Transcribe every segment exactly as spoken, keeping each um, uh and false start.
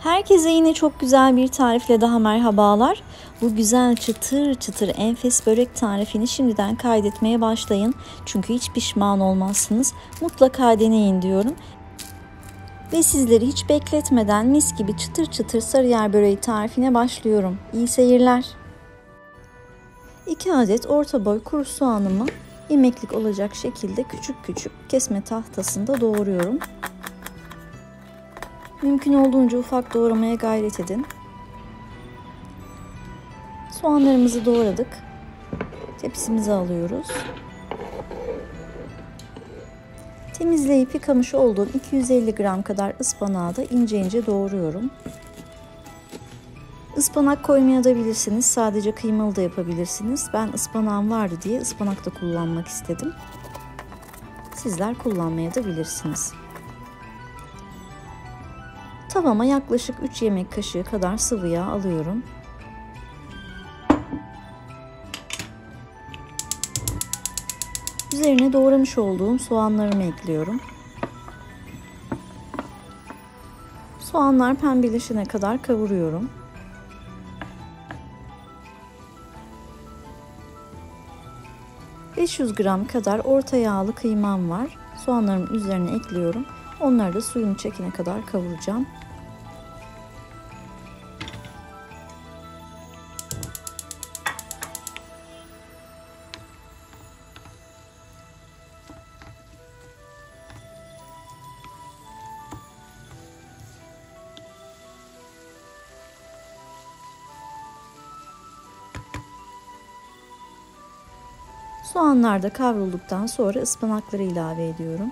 Herkese yine çok güzel bir tarifle daha merhabalar. Bu güzel çıtır çıtır enfes börek tarifini şimdiden kaydetmeye başlayın. Çünkü hiç pişman olmazsınız. Mutlaka deneyin diyorum. Ve sizleri hiç bekletmeden mis gibi çıtır çıtır sarıyer böreği tarifine başlıyorum. İyi seyirler. iki adet orta boy kuru soğanımı yemeklik olacak şekilde küçük küçük kesme tahtasında doğruyorum. Mümkün olduğunca ufak doğramaya gayret edin. Soğanlarımızı doğradık. Tepsimize alıyoruz. Temizleyip yıkamış olduğum iki yüz elli gram kadar ıspanağı da ince ince doğruyorum. Ispanak koymayabilirsiniz. Sadece kıymalı da yapabilirsiniz. Ben ıspanağım vardı diye ıspanak da kullanmak istedim. Sizler kullanmayabilirsiniz. Tavama yaklaşık üç yemek kaşığı kadar sıvı yağ alıyorum. Üzerine doğramış olduğum soğanlarımı ekliyorum. Soğanlar pembeleşene kadar kavuruyorum. beş yüz gram kadar orta yağlı kıymam var. Soğanlarımın üzerine ekliyorum. Onları da suyunu çekene kadar kavuracağım. Soğanlar da kavrulduktan sonra ıspanakları ilave ediyorum.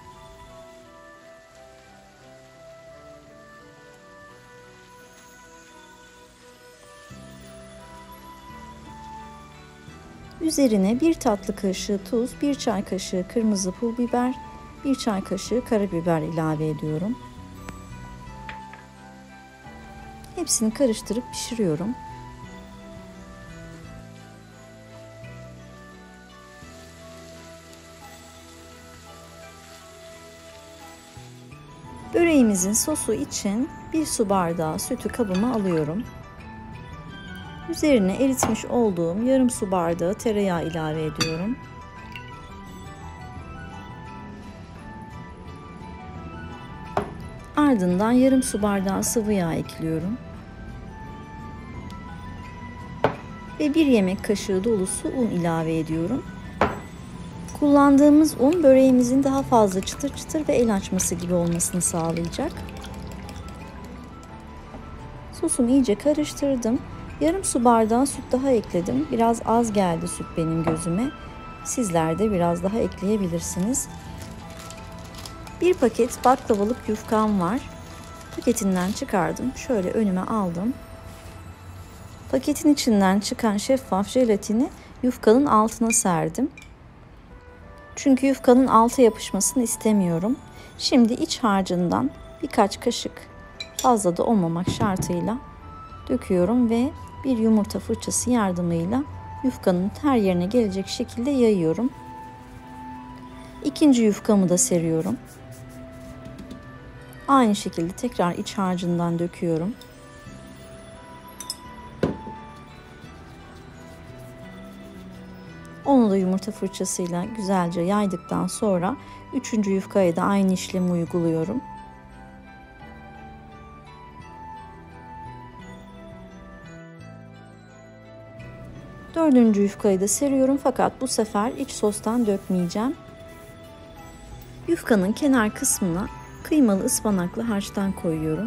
Üzerine bir tatlı kaşığı tuz, bir çay kaşığı kırmızı pul biber, bir çay kaşığı karabiber ilave ediyorum. Hepsini karıştırıp pişiriyorum. Böreğimizin sosu için bir su bardağı sütü kabıma alıyorum. Üzerine eritmiş olduğum yarım su bardağı tereyağı ilave ediyorum. Ardından yarım su bardağı sıvı yağ ekliyorum. Ve bir yemek kaşığı dolusu un ilave ediyorum. Kullandığımız un böreğimizin daha fazla çıtır çıtır ve el açması gibi olmasını sağlayacak. Sosumu iyice karıştırdım. Yarım su bardağı süt daha ekledim. Biraz az geldi süt benim gözüme. Sizler de biraz daha ekleyebilirsiniz. Bir paket baklavalık yufkam var. Paketinden çıkardım. Şöyle önüme aldım. Paketin içinden çıkan şeffaf jelatini yufkanın altına serdim. Çünkü yufkanın alta yapışmasını istemiyorum. Şimdi iç harcından birkaç kaşık, fazla da olmamak şartıyla döküyorum ve bir yumurta fırçası yardımıyla yufkanın her yerine gelecek şekilde yayıyorum. İkinci yufkamı da seriyorum. Aynı şekilde tekrar iç harcından döküyorum. Onu da yumurta fırçasıyla güzelce yaydıktan sonra üçüncü yufkaya da aynı işlemi uyguluyorum. Dördüncü yufkayı da seriyorum fakat bu sefer iç sostan dökmeyeceğim. Yufkanın kenar kısmına kıymalı ıspanaklı harçtan koyuyorum.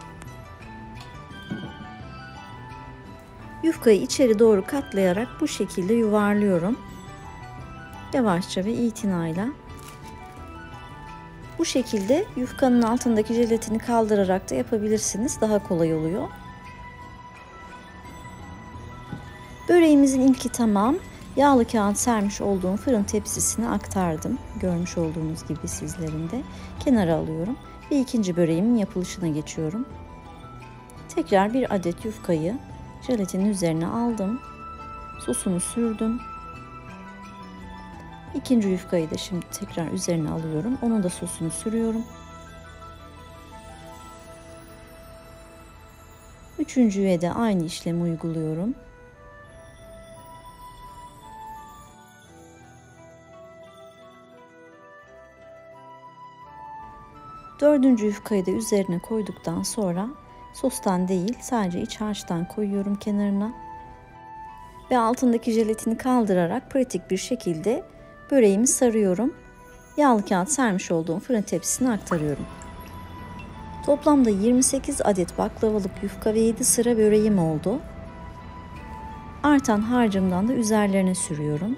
Yufkayı içeri doğru katlayarak bu şekilde yuvarlıyorum. Yavaşça ve itinayla. Bu şekilde yufkanın altındaki jelatini kaldırarak da yapabilirsiniz. Daha kolay oluyor. Böreğimizin ilki tamam. Yağlı kağıt sermiş olduğum fırın tepsisine aktardım. Görmüş olduğunuz gibi sizlerin de. Kenara alıyorum ve ikinci böreğimin yapılışına geçiyorum. Tekrar bir adet yufkayı jelatinin üzerine aldım. Sosunu sürdüm. İkinci yufkayı da şimdi tekrar üzerine alıyorum. Onun da sosunu sürüyorum. Üçüncüye de aynı işlemi uyguluyorum. Dördüncü yufkayı da üzerine koyduktan sonra sostan değil sadece iç harçtan koyuyorum kenarına. Ve altındaki jelatini kaldırarak pratik bir şekilde böreğimi sarıyorum. Yağlı kağıt sermiş olduğum fırın tepsisine aktarıyorum. Toplamda yirmi sekiz adet baklavalık yufka ve yedi sıra böreğim oldu. Artan harcımdan da üzerlerine sürüyorum.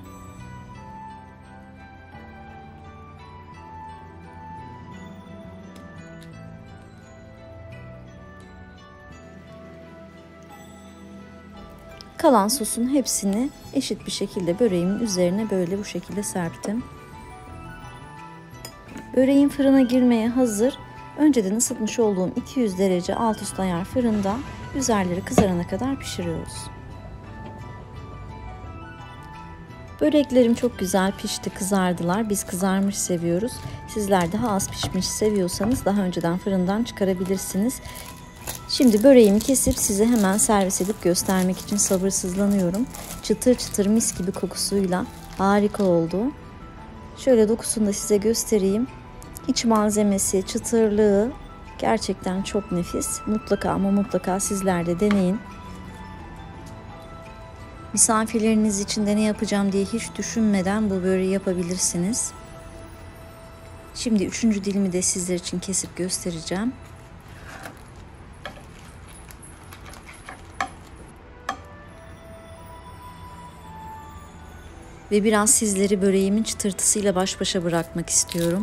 Kalan sosun hepsini eşit bir şekilde böreğimin üzerine böyle bu şekilde serptim. Böreğin fırına girmeye hazır. Önceden ısıtmış olduğum iki yüz derece alt üst ayar fırında üzerleri kızarana kadar pişiriyoruz. Böreklerim çok güzel pişti, kızardılar. Biz kızarmış seviyoruz. Sizler daha az pişmiş seviyorsanız daha önceden fırından çıkarabilirsiniz. Şimdi böreğimi kesip size hemen servis edip göstermek için sabırsızlanıyorum. Çıtır çıtır mis gibi kokusuyla harika oldu. Şöyle dokusunu da size göstereyim. İç malzemesi, çıtırlığı gerçekten çok nefis. Mutlaka ama mutlaka sizler de deneyin. Misafirleriniz için de ne yapacağım diye hiç düşünmeden bu böreği yapabilirsiniz. Şimdi üçüncü dilimi de sizler için kesip göstereceğim. Ve biraz sizleri böreğimin çıtırtısıyla baş başa bırakmak istiyorum.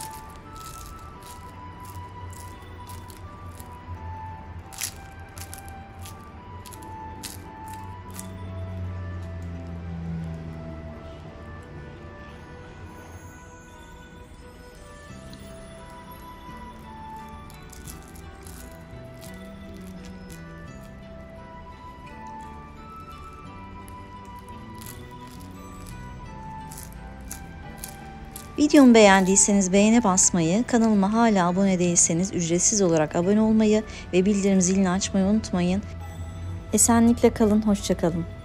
Videomu beğendiyseniz beğene basmayı, kanalıma hala abone değilseniz ücretsiz olarak abone olmayı ve bildirim zilini açmayı unutmayın. Esenlikle kalın, hoşça kalın.